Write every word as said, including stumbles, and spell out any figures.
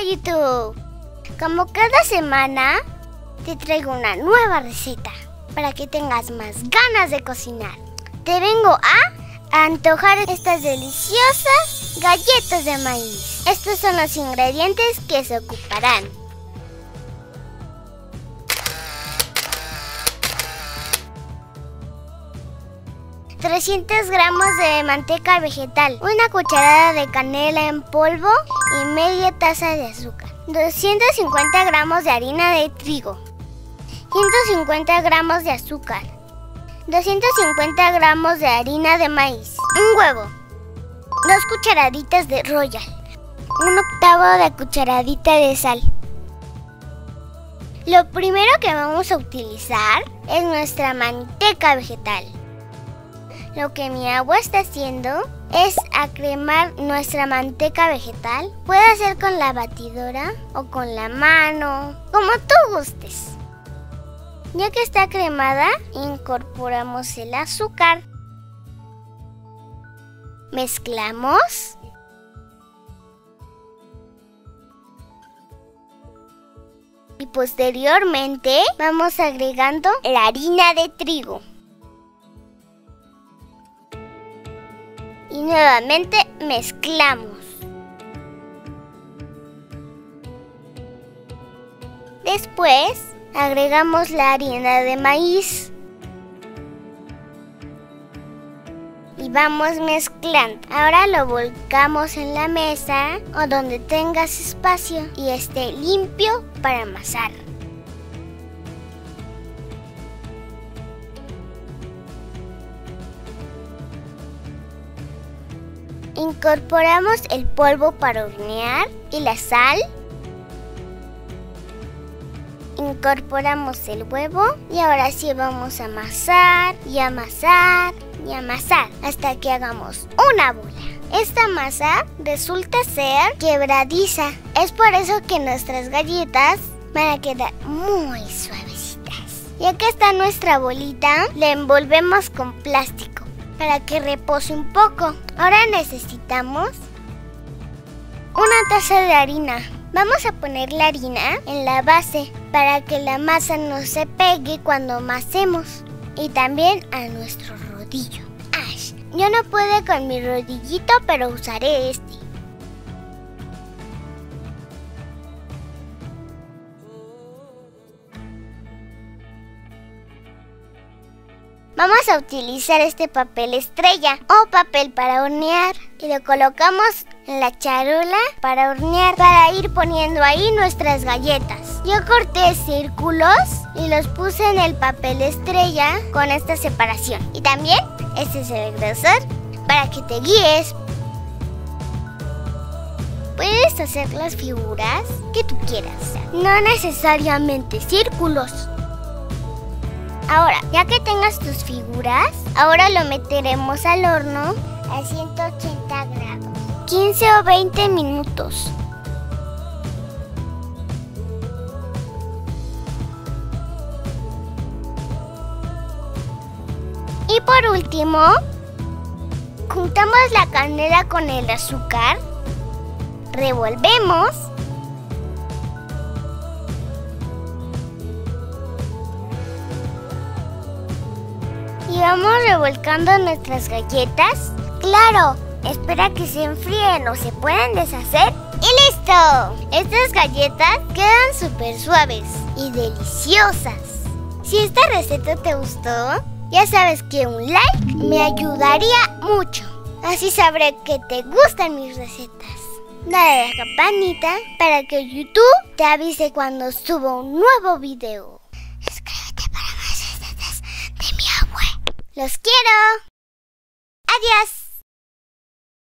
YouTube. Como cada semana te traigo una nueva receta para que tengas más ganas de cocinar. Te vengo a antojar estas deliciosas galletas de maíz. Estos son los ingredientes que se ocuparán. trescientos gramos de manteca vegetal, una cucharada de canela en polvo y media taza de azúcar, doscientos cincuenta gramos de harina de trigo, ciento cincuenta gramos de azúcar, doscientos cincuenta gramos de harina de maíz, un huevo, dos cucharaditas de Royal, un octavo de cucharadita de sal. Lo primero que vamos a utilizar es nuestra manteca vegetal. Lo que mi agua está haciendo es acremar nuestra manteca vegetal. Puede ser con la batidora o con la mano, como tú gustes. Ya que está cremada, incorporamos el azúcar. Mezclamos. Y posteriormente vamos agregando la harina de trigo. Y nuevamente mezclamos. Después agregamos la harina de maíz. Y vamos mezclando. Ahora lo volcamos en la mesa o donde tengas espacio y esté limpio para amasar. Incorporamos el polvo para hornear y la sal. Incorporamos el huevo y ahora sí vamos a amasar y amasar y amasar hasta que hagamos una bola. Esta masa resulta ser quebradiza. Es por eso que nuestras galletas van a quedar muy suavecitas. Ya que está nuestra bolita, la envolvemos con plástico para que repose un poco. Ahora necesitamos una taza de harina. Vamos a poner la harina en la base para que la masa no se pegue cuando amasemos. Y también a nuestro rodillo. ¡Ay! Yo no puedo con mi rodillito, pero usaré este. Vamos a utilizar este papel estrella o papel para hornear y lo colocamos en la charola para hornear para ir poniendo ahí nuestras galletas. Yo corté círculos y los puse en el papel estrella con esta separación. Y también este es el grosor para que te guíes. Puedes hacer las figuras que tú quieras, no necesariamente círculos. Ahora, ya que tengas tus figuras, ahora lo meteremos al horno a ciento ochenta grados, quince o veinte minutos. Y por último, juntamos la canela con el azúcar, revolvemos. Y vamos revolcando nuestras galletas. ¡Claro! Espera que se enfríen o se pueden deshacer. ¡Y listo! Estas galletas quedan súper suaves y deliciosas. Si esta receta te gustó, ya sabes que un like me ayudaría mucho. Así sabré que te gustan mis recetas. Dale a la campanita para que YouTube te avise cuando subo un nuevo video. ¡Los quiero! ¡Adiós!